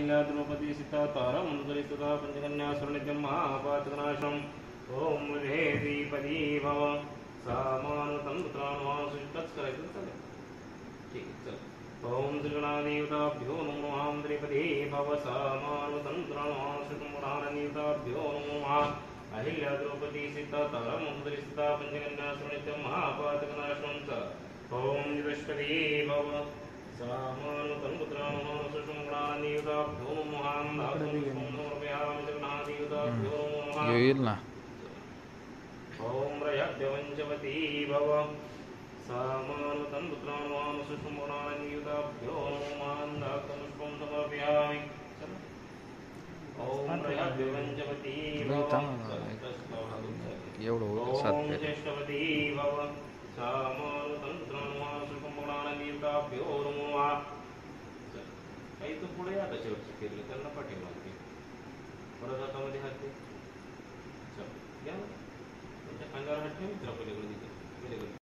अहिल्या द्रौपदी सीता तारा मंदरी सदा पंचकन्या सुरनित्यं महापातकनाशम् ओम महेश्वरी भव सामानुतं पुत्रानुवासुष्टत् करायचं चालेल ठीक आहे चल ओम त्रिगुणादेवताभ्यो नमो नमः द्रौपदी भव सामानुतं पुत्रानुवासुष्टमुरानदेवताभ्यो नमो नमः अहिल्या द्रौपदी सीता तारा मंदरी सदा पंचकन्या सुरनित्यं महापातकनाशम् च ओम बृहस्पति भव सामानुतं पुत्रानुवासुष्टमुरानदेवताभ्यो नमः समर्पयामि जगन्नाथदेवताभ्यो नमः येईल ना ओम रयभ्यवंचवती भव सामानुतं पुत्रानुवासुष्टमुरानदेवताभ्यो नमः दातपुष्पं समर्पयामि ओम रयभ्यवंचवती भव ओम ज्येष्ठवती भव सामानुतं पुत्रानुवासुष्टमुरानदेवताभ्यो नमः काही तो पुढे आता शेवटचे केले त्यांना पाठीमागे परत हातामध्ये हात दे चल घ्या तुमच्या खांद्यावर हात ठेव मित्र पलीकडे